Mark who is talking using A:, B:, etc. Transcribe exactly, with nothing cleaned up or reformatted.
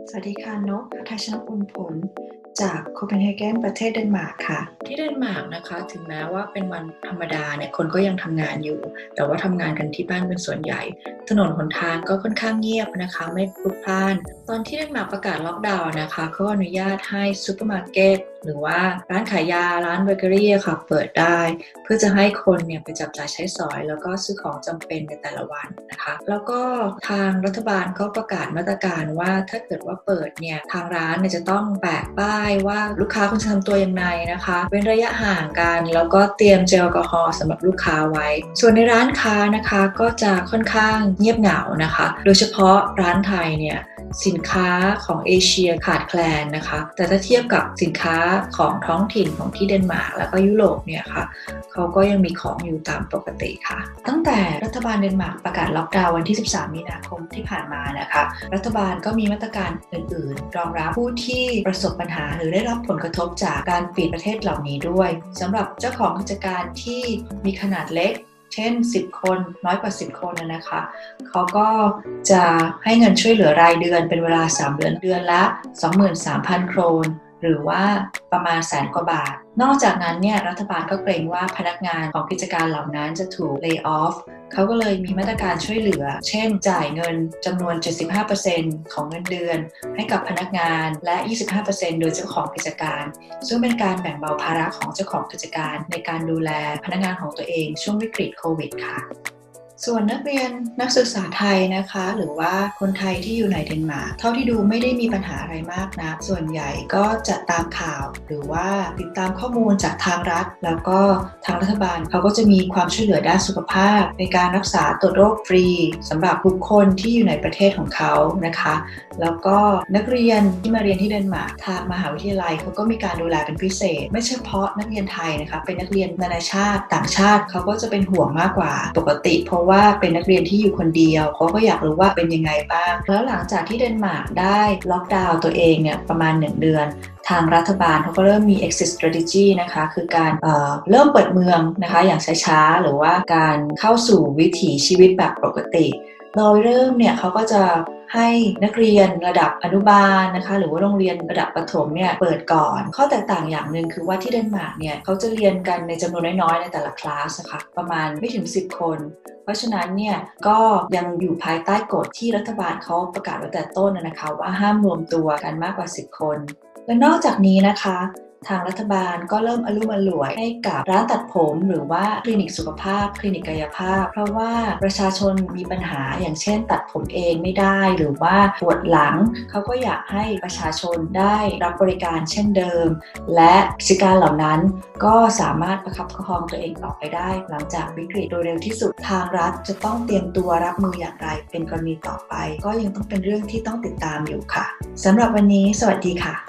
A: สวัสดีค่ะนกพัทรชนก บุญผลจากโคเปนเฮเกนประเทศเดนมาร์กค่ะที่เดนมาร์กนะคะถึงแม้ว่าเป็นวันธรรมดาเนี่ยคนก็ยังทำงานอยู่แต่ว่าทำงานกันที่บ้านเป็นส่วนใหญ่ถนนหนทางก็ค่อนข้างเงียบนะคะไม่พลุกพล่านตอนที่เดนมาร์กประกาศล็อกดาวน์นะคะเขาอนุญาตให้ซูเปอร์มาร์เก็ตหรือว่าร้านขายยาร้านเบเกอรี่ค่ะเปิดได้เพื่อจะให้คนเนี่ยไปจับจ่ายใช้สอยแล้วก็ซื้อของจำเป็นในแต่ละวันนะคะแล้วก็ทางรัฐบาลก็ประกาศมาตรการว่าถ้าเกิดว่าเปิดเนี่ยทางร้านเนี่ยจะต้องแปะป้ายว่าลูกค้าควรจะทำตัวยังไงนะคะเว้นระยะห่างกันแล้วก็เตรียมเจลแอลกอฮอล์สำหรับลูกค้าไว้ส่วนในร้านค้านะคะก็จะค่อนข้างเงียบเหงานะคะโดยเฉพาะร้านไทยเนี่ยสินค้าของเอเชียขาดแคลนนะคะแต่ถ้าเทียบกับสินค้าของท้องถิ่นของที่เดนมาร์กแล้วก็ยุโรปเนี่ยค่ะเขาก็ยังมีของอยู่ตามปกติค่ะตั้งแต่รัฐบาลเดนมาร์กประกาศล็อกดาวน์วันที่สิบสามมีนาคมที่ผ่านมานะคะรัฐบาลก็มีมาตรการอื่นๆรองรับผู้ที่ประสบปัญหาหรือได้รับผลกระทบจากการปิดประเทศเหล่านี้ด้วยสำหรับเจ้าของกิจการที่มีขนาดเล็กเช่นสิบคนน้อยกว่าสิบคนนะคะเขาก็จะให้เงินช่วยเหลือรายเดือนเป็นเวลาสามเดือนเดือนละ สองหมื่นสามพัน โครนหรือว่าประมาณแสนกว่าบาทนอกจากนั้นเนี่ยรัฐบาลก็เกรงว่าพนักงานของกิจการเหล่านั้นจะถูก lay off เขาก็เลยมีมาตรการช่วยเหลือเช่นจ่ายเงินจำนวน เจ็ดสิบห้าเปอร์เซ็นต์ ของเงินเดือนให้กับพนักงานและ ยี่สิบห้าเปอร์เซ็นต์ โดยเจ้าของกิจการซึ่งเป็นการแบ่งเบาภาระของเจ้าของกิจการในการดูแลพนักงานของตัวเองช่วงวิกฤตโควิดค่ะส่วนนักเรียนนักศึกษาไทยนะคะหรือว่าคนไทยที่อยู่ในเดนมาร์กเท่าที่ดูไม่ได้มีปัญหาอะไรมากนะส่วนใหญ่ก็จะตามข่าวหรือว่าติดตามข้อมูลจากทางรัฐแล้วก็ทางรัฐบาลเขาก็จะมีความช่วยเหลือด้านสุขภาพในการรักษาตรวจโรคฟรีสำหรับบุคคลที่อยู่ในประเทศของเขานะคะแล้วก็นักเรียนที่มาเรียนที่เดนมาร์กทางมหาวิทยาลัยเขาก็มีการดูแลเป็นพิเศษไม่เฉพาะนักเรียนไทยนะคะเป็นนักเรียนนานาชาติต่างชาติเขาก็จะเป็นห่วงมากกว่าปกติเพราะว่าเป็นนักเรียนที่อยู่คนเดียวเขาก็อยากรู้ว่าเป็นยังไงบ้างแล้วหลังจากที่เดนมาร์กได้ล็อกดาวน์ตัวเองเนี่ยประมาณหนึ่งเดือนทางรัฐบาลเขาก็เริ่มมี exit strategy นะคะคือการเอ่อเริ่มเปิดเมืองนะคะอย่างช้าๆหรือว่าการเข้าสู่วิถีชีวิตแบบปกติโดยเริ่มเนี่ยเขาก็จะให้นักเรียนระดับอนุบาลนะคะหรือว่าโรงเรียนระดับประถมเนี่ยเปิดก่อนข้อแตกต่างอย่างหนึ่งคือว่าที่เดนมาร์กเนี่ยเขาจะเรียนกันในจำนวนน้อยๆในแต่ละคลาสนะคะประมาณไม่ถึงสิบคนเพราะฉะนั้นเนี่ยก็ยังอยู่ภายใต้กฎที่รัฐบาลเขาประกาศไว้แต่ต้นนะคะว่าห้ามรวมตัวกันมากกว่าสิบคนและนอกจากนี้นะคะทางรัฐบาลก็เริ่มอลุ่มอล่วยให้กับร้านตัดผมหรือว่าคลินิกสุขภาพคลินิกกายภาพเพราะว่าประชาชนมีปัญหาอย่างเช่นตัดผมเองไม่ได้หรือว่าปวดหลังเขาก็อยากให้ประชาชนได้รับบริการเช่นเดิมและกิจการเหล่านั้นก็สามารถประคับประคองตัวเองต่อไปได้หลังจากวิกฤตโดยเร็วที่สุดทางรัฐจะต้องเตรียมตัวรับมืออย่างไรเป็นกรณีต่อไปก็ยังต้องเป็นเรื่องที่ต้องติดตามอยู่ค่ะสำหรับวันนี้สวัสดีค่ะ